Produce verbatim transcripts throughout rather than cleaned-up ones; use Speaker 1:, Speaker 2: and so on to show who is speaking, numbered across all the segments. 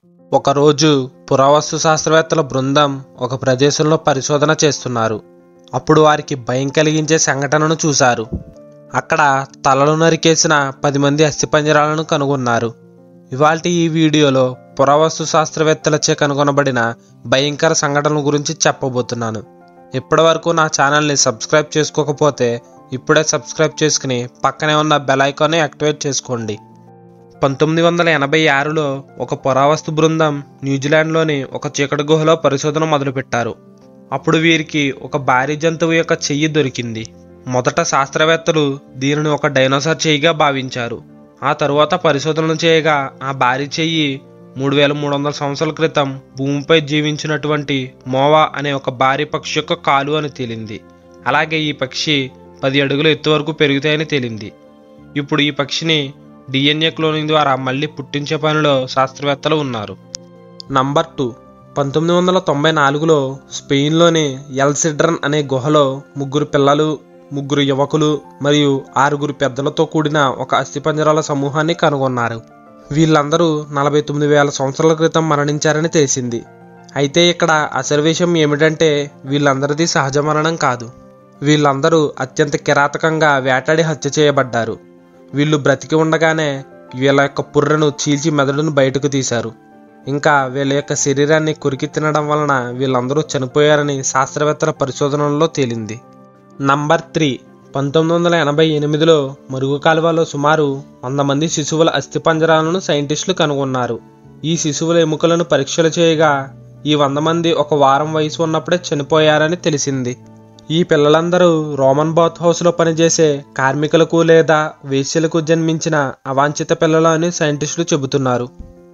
Speaker 1: ఒకరోజు పురావస్తు శాస్త్రవేత్తల బృందం ఒక ప్రదేశంలో పరిశోధన చేస్తున్నారు. అప్పుడు వారికి భయం కలిగించే సంఘటనను చూశారు. అక్కడ తలలు నరికేసిన పది మంది అస్థిపంజరాలను కనుగొన్నారు. ఇవాల్టి ఈ వీడియోలో పురావస్తు శాస్త్రవేత్తలచే కనుగొనబడిన భయంకర సంఘటనల గురించి చెప్పబోతున్నాను. ఇప్పటి వరకు నా ఛానల్ని సబ్స్క్రైబ్ చేసుకోకపోతే ఇప్పుడే సబ్స్క్రైబ్ చేసుకుని పక్కనే ఉన్న బెల్ ఐకాన్ని యాక్టివేట్ చేసుకోండి. పంతొమ్మిది వందల ఎనభై ఆరులో ఒక పురావస్తు బృందం న్యూజిలాండ్లోని ఒక చీకటి గుహలో పరిశోధన మొదలుపెట్టారు. అప్పుడు వీరికి ఒక భారీ జంతువు యొక్క చెయ్యి దొరికింది. మొదట శాస్త్రవేత్తలు దీనిని ఒక డైనోసార్ చెయ్యిగా భావించారు. ఆ తరువాత పరిశోధనలు చేయగా ఆ భారీ చెయ్యి మూడు వేల మూడు వందల సంవత్సరాల క్రితం భూమిపై జీవించినటువంటి మోవా అనే ఒక భారీ పక్షి యొక్క కాలు అని తేలింది. అలాగే ఈ పక్షి పది అడుగుల ఎత్తు వరకు పెరుగుతాయని తేలింది. ఇప్పుడు ఈ పక్షిని డిఎన్ఏ క్లోనింగ్ ద్వారా మళ్ళీ పుట్టించే పనిలో శాస్త్రవేత్తలు ఉన్నారు. నంబర్ టూ పంతొమ్మిది వందల తొంభై నాలుగులో స్పెయిన్లోని ఎల్ సిడ్రన్ అనే గుహలో ముగ్గురు పిల్లలు, ముగ్గురు యువకులు మరియు ఆరుగురు పెద్దలతో కూడిన ఒక అస్థిపంజరాల సమూహాన్ని కనుగొన్నారు. వీళ్ళందరూ నలభై తొమ్మిది వేల సంవత్సరాల క్రితం మరణించారని తెలిసింది. అయితే ఇక్కడ అసలు విషయం ఏమిటంటే వీళ్ళందరిది సహజ మరణం కాదు. వీళ్ళందరూ అత్యంత కిరాతకంగా వేటాడి హత్య చేయబడ్డారు. వీళ్ళు బ్రతికి ఉండగానే వీళ్ళ యొక్క పుర్రెను చీల్చి మెదడును బయటకు తీశారు. ఇంకా వీళ్ళ యొక్క శరీరాన్ని కొరికి తినడం వలన వీళ్ళందరూ చనిపోయారని శాస్త్రవేత్తల పరిశోధనల్లో తేలింది. నంబర్ త్రీ పంతొమ్మిది వందల ఎనభై ఎనిమిదిలో మురుగు కాలువలో సుమారు వంద మంది శిశువుల అస్థిపంజరాలను సైంటిస్టులు కనుగొన్నారు. ఈ శిశువుల ఎముకలను పరీక్షలు చేయగా ఈ వంద మంది ఒక వారం వయసు ఉన్నప్పుడే చనిపోయారని తెలిసింది. ఈ పిల్లలందరూ రోమన్ బాత్ హౌస్లో పనిచేసే కార్మికులకు లేదా వేశ్యలకు జన్మించిన అవాంఛిత పిల్లలు అని సైంటిస్టులు చెబుతున్నారు.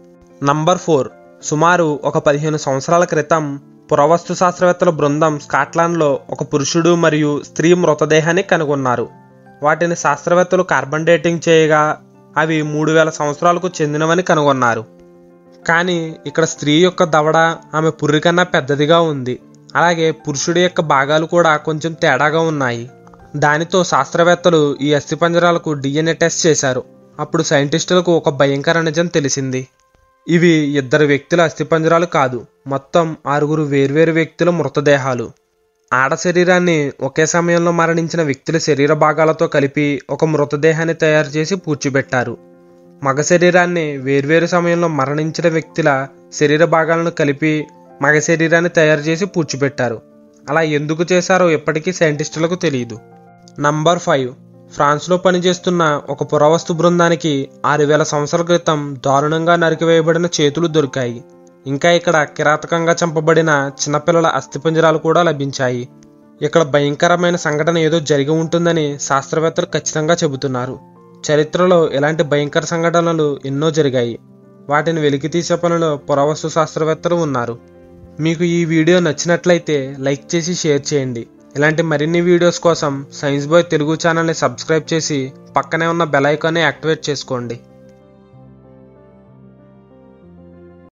Speaker 1: నంబర్ ఫోర్ సుమారు ఒక పదిహేను సంవత్సరాల క్రితం పురావస్తు శాస్త్రవేత్తల బృందం స్కాట్లాండ్లో ఒక పురుషుడు మరియు స్త్రీ మృతదేహాన్ని కనుగొన్నారు. వాటిని శాస్త్రవేత్తలు కార్బన్ డేటింగ్ చేయగా అవి మూడు వేల సంవత్సరాలకు చెందినవని కనుగొన్నారు. కానీ ఇక్కడ స్త్రీ యొక్క దవడ ఆమె పుర్రి కన్నా పెద్దదిగా ఉంది. అలాగే పురుషుడి యొక్క భాగాలు కూడా కొంచెం తేడాగా ఉన్నాయి. దానితో శాస్త్రవేత్తలు ఈ అస్థిపంజరాలకు డిఎన్ఏ టెస్ట్ చేశారు. అప్పుడు సైంటిస్టులకు ఒక భయంకర నిజం తెలిసింది. ఇవి ఇద్దరు వ్యక్తుల అస్థిపంజరాలు కాదు, మొత్తం ఆరుగురు వేర్వేరు వ్యక్తుల మృతదేహాలు. ఆడ శరీరాన్ని ఒకే సమయంలో మరణించిన వ్యక్తుల శరీర భాగాలతో కలిపి ఒక మృతదేహాన్ని తయారు చేసి పూడ్చిపెట్టారు. మగ శరీరాన్ని వేర్వేరు సమయంలో మరణించిన వ్యక్తుల శరీర భాగాలను కలిపి మగ శరీరాన్ని తయారు చేసి పూడ్చిపెట్టారు. అలా ఎందుకు చేశారో ఇప్పటికీ సైంటిస్టులకు తెలియదు. నంబర్ ఫైవ్ ఫ్రాన్స్లో పనిచేస్తున్న ఒక పురావస్తు బృందానికి ఆరు వేల సంవత్సరాల క్రితం దారుణంగా నరికివేయబడిన చేతులు దొరికాయి. ఇంకా ఇక్కడ కిరాతకంగా చంపబడిన చిన్నపిల్లల అస్థిపంజరాలు కూడా లభించాయి. ఇక్కడ భయంకరమైన సంఘటన ఏదో జరిగి ఉంటుందని శాస్త్రవేత్తలు ఖచ్చితంగా చెబుతున్నారు. చరిత్రలో ఇలాంటి భయంకర సంఘటనలు ఎన్నో జరిగాయి. వాటిని వెలికి తీసే పనిలో పురావస్తు శాస్త్రవేత్తలు ఉన్నారు. మీకు ఈ వీడియో నచ్చినట్లయితే లైక్ చేసి షేర్ చేయండి. ఇలాంటి మరిన్ని వీడియోస్ కోసం సైన్స్ బాయ్ తెలుగు ఛానల్ని సబ్స్క్రైబ్ చేసి పక్కనే ఉన్న బెల్ ఐకాన్ని యాక్టివేట్ చేసుకోండి.